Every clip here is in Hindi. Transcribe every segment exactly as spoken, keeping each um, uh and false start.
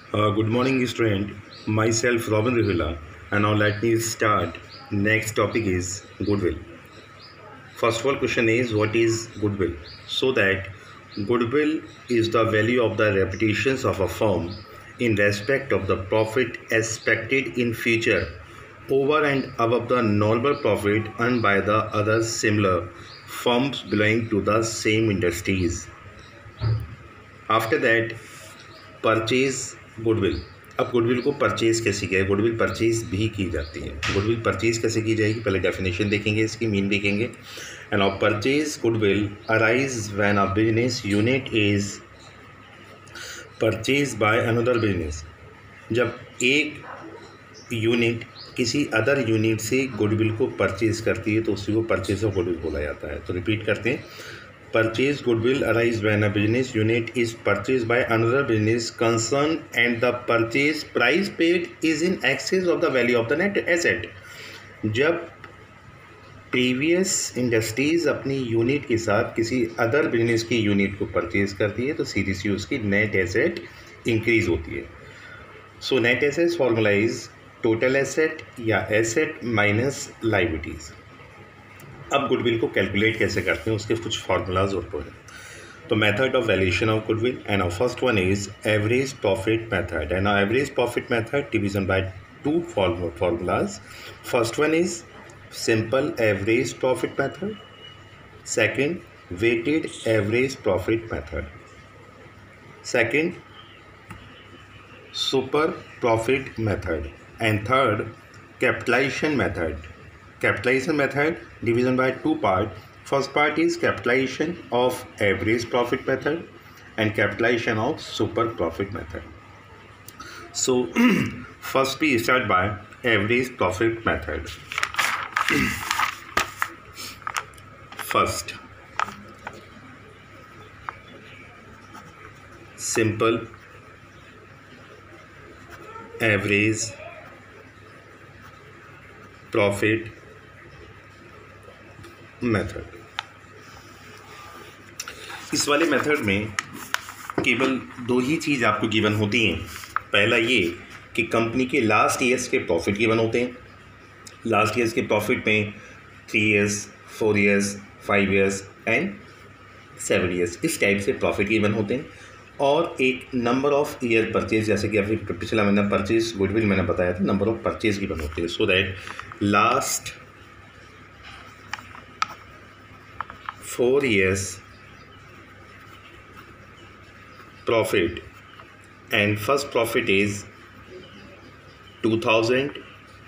Uh, good morning, student. Myself, Robin Rivera, and now let me start. Next topic is goodwill. First of all, question is what is goodwill? So that goodwill is the value of the reputations of a firm in respect of the profit expected in future over and above the normal profit earned by the other similar firms belonging to the same industries. After that, purchase goodwill. अब गुडविल को परचेज कैसे किया है? गुडविल परचेज भी की जाती है। गुडविल परचेज कैसे की जाएगी? पहले डेफिनेशन देखेंगे, इसकी मीन देखेंगे। And of purchase goodwill arise when a business unit is purchase by another business. जब एक यूनिट किसी अदर यूनिट से गुडविल को परचेज करती है तो उसी को परचेज ऑफ गुडविल बोला जाता है। तो रिपीट करते हैं, purchase goodwill arise when a business unit is purchased by another business concern and the purchase price paid is in excess of the value of the net asset। जब प्रीवियस इंडस्ट्रीज अपनी यूनिट के साथ किसी अदर बिजनेस की यूनिट को परचेज करती है तो सीधी सी उसकी नेट एसेट इंक्रीज होती है। So net asset formula is total asset या एसेट माइनस लायबिलिटीज। अब गुडविल को कैलकुलेट कैसे करते हैं उसके कुछ फार्मूलाज होते हैं। तो method of valuation of goodwill and our first one is average profit method and our average profit method division by two formulas. First one is simple average profit method, second weighted average profit method, second super profit method and third capitalization method. Capitalization method division by two part. First part is capitalization of average profit method and capitalization of super profit method. So first we start by average profit method. First, simple average profit method. इस वाले मेथड में केवल दो ही चीज़ आपको गिवन होती हैं। पहला ये कि कंपनी के लास्ट ईयर्स के प्रॉफिट गिवन होते हैं। लास्ट ईयर्स के प्रॉफिट में three years, four years, five years and seven years इस टाइप से प्रॉफिट गिवन होते हैं। और एक नंबर ऑफ ईयर परचेज, जैसे कि अभी पिछला मैंने परचेज गुडविल मैंने बताया था, नंबर ऑफ परचेज गिवन होते हैं। So that last four years profit, and first profit is two thousand,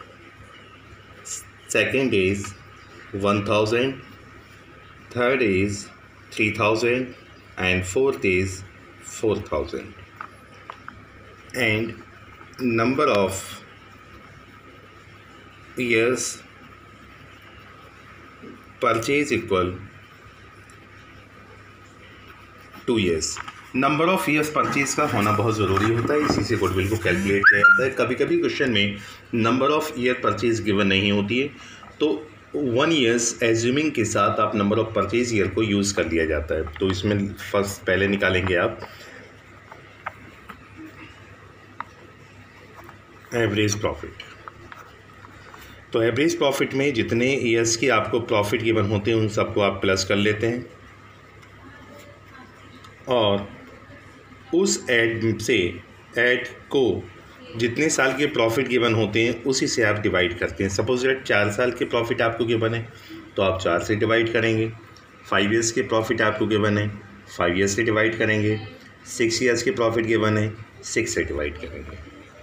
second is one thousand, third is three thousand and fourth is four thousand, and number of years purchase equal to years. Number of years purchase का होना बहुत ज़रूरी होता है, इसी से गुडविल को कैलकुलेट किया जाता है। कभी कभी क्वेश्चन में number of year purchase given नहीं होती है तो वन ईयर्स एज्यूमिंग के साथ आप नंबर ऑफ परचेज ईयर को यूज़ कर दिया जाता है। तो इसमें फर्स्ट पहले निकालेंगे आप एवरेज प्रॉफिट। तो एवरेज प्रॉफिट में जितने ईयर्स की आपको प्रॉफिट गिवन होते हैं उन सबको आप प्लस कर लेते हैं और उस ऐड से ऐड को जितने साल के प्रॉफिट गिवन होते हैं उसी से आप डिवाइड करते हैं। सपोज दैट चार साल के प्रॉफिट आपको गिवन है तो आप चार से डिवाइड करेंगे। फाइव इयर्स के प्रॉफिट आपको गिवन है, फाइव इयर्स से डिवाइड करेंगे। सिक्स इयर्स के प्रॉफिट गिवन है, सिक्स से डिवाइड करेंगे।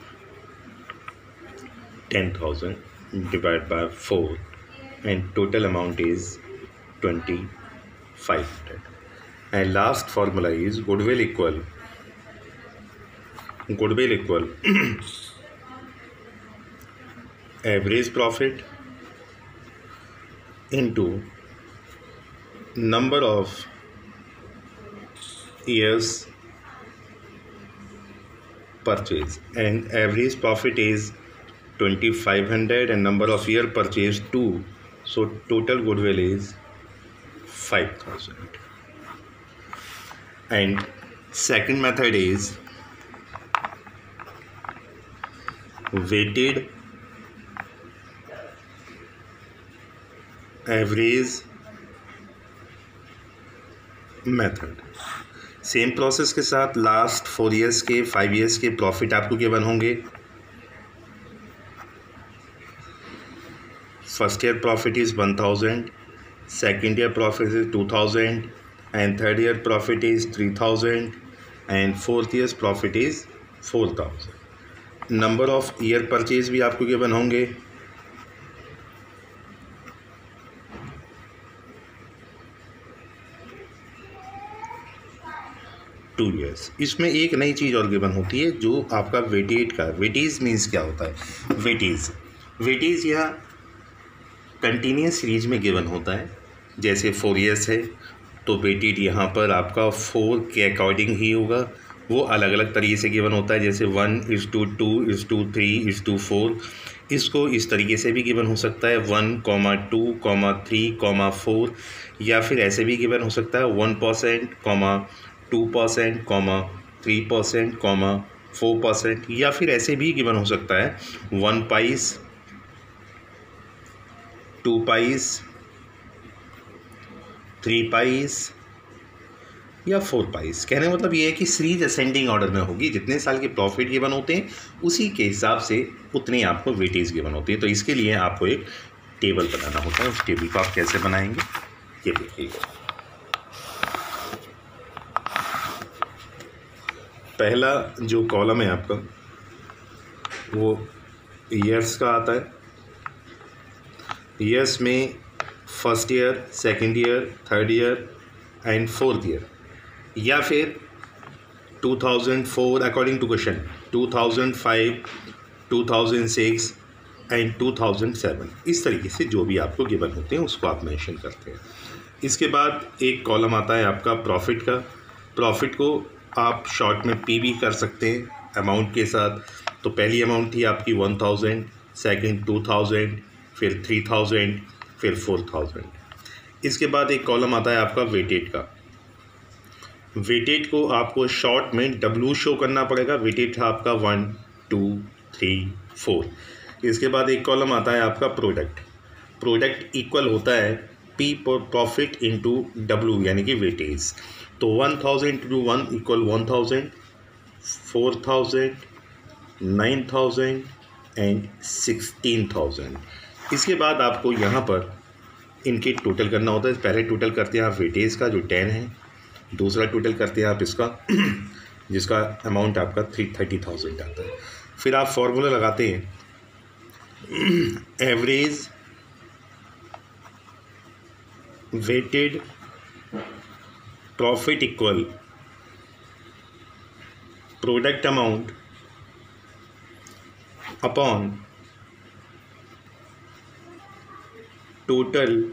Ten thousand divide by four and total amount is twenty five hundred. And last formula is goodwill equal goodwill equal average profit into number of years purchase, and average profit is twenty-five hundred and number of year purchase two, so total goodwill is five thousand. And second method is weighted average method. Same process के साथ लास्ट फोर इयर्स के फाइव इयर्स के प्रॉफिट आपको गिवन होंगे। First year profit is one thousand, second year profit is two thousand, and third year profit is three thousand, and fourth years profit is four thousand. Number of year purchase भी आपको गिवन होंगे। Two years. इसमें एक नई चीज़ और गिवन होती है जो आपका वेटेज का। वेटेज मीन्स क्या होता है? वेटेज वेटेज यह कंटिन्यूस सीरीज में गिवन होता है। जैसे फोर ईयर्स है तो वेटेज यहाँ पर आपका फोर के अकॉर्डिंग ही होगा। वो अलग अलग तरीके से गिवन होता है, जैसे one is to two is to three is to four. इसको इस तरीके से भी गिवन हो सकता है, one comma two comma three comma four, या फिर ऐसे भी गिवन हो सकता है one percent comma two percent comma three percent comma four percent, या फिर ऐसे भी गिवन हो सकता है one paise, two paise, three paise या फोर पाइस। कहने का मतलब ये है कि सीरीज असेंडिंग ऑर्डर में होगी। जितने साल के प्रॉफिट गिवन होते हैं उसी के हिसाब से उतनी आपको वेटेज गिवन होती है। तो इसके लिए आपको एक टेबल बनाना होता है। उस टेबल को आप कैसे बनाएंगे ये देखिएगा। पहला जो कॉलम है आपका वो ईयर्स का आता है। ईयर्स में first year, second year, third year and fourth year, या फिर two thousand four according to question, two thousand five, two thousand six and two thousand seven. इस तरीके से जो भी आपको गिवन होते हैं उसको आप मेंशन करते हैं। इसके बाद एक कॉलम आता है आपका प्रॉफिट का। प्रॉफिट को आप शॉर्ट में पी भी कर सकते हैं अमाउंट के साथ। तो पहली अमाउंट थी आपकी one thousand, second two thousand, फिर थ्री थाउजेंड, फिर फोर थाउजेंड। इसके बाद एक कॉलम आता है आपका वेटेज का। वेटेज को आपको शॉर्ट में डब्ल्यू शो करना पड़ेगा। वेटेज था आपका वन टू थ्री फोर। इसके बाद एक कॉलम आता है आपका प्रोडक्ट। प्रोडक्ट इक्वल होता है पी प्रॉफिट इंटू डब्ल्यू यानी कि वेटेज। तो one thousand to one equal one thousand, four thousand, nine thousand and sixteen thousand. इसके बाद आपको यहाँ पर इनके टोटल करना होता है। पहले टोटल करते हैं आप वेटेज का जो टेन है, दूसरा टोटल करते हैं आप इसका जिसका अमाउंट आपका थ्री थर्टी थाउजेंड आता है। फिर आप फॉर्मूला लगाते हैं average weighted profit equal product amount upon total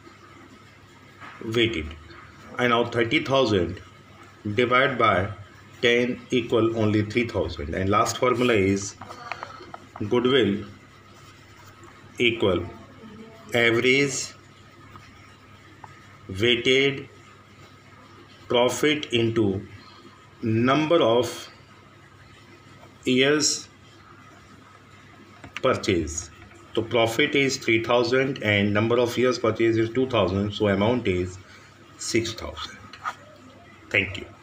weighted. and now thirty thousand divided by ten equal only three thousand, and last formula is goodwill equal average weighted profit into number of years purchase. So profit is three thousand and number of years purchase is two thousand, so amount is six thousand. Thank you.